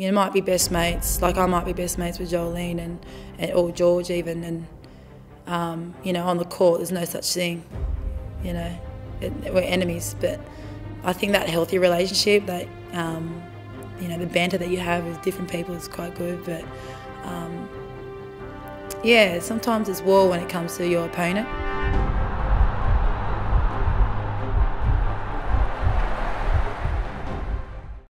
You might be best mates, like I might be best mates with Jolene or George even, and you know, on the court there's no such thing. You know, we're enemies, but I think that healthy relationship, that you know, the banter that you have with different people is quite good. But yeah, sometimes it's war when it comes to your opponent.